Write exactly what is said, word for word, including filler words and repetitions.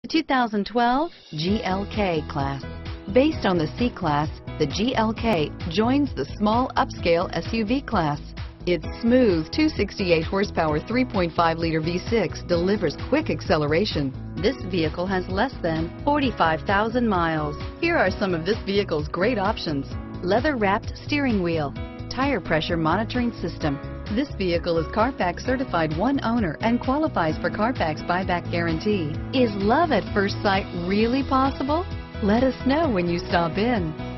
two thousand twelve G L K Class. Based on the C-Class, the G L K joins the small upscale S U V class. Its smooth two hundred sixty-eight horsepower three point five liter V six delivers quick acceleration. This vehicle has less than forty-five thousand miles. Here are some of this vehicle's great options: leather-wrapped steering wheel, tire pressure monitoring system. This vehicle is Carfax certified one owner and qualifies for Carfax buyback guarantee. Is love at first sight really possible? Let us know when you stop in.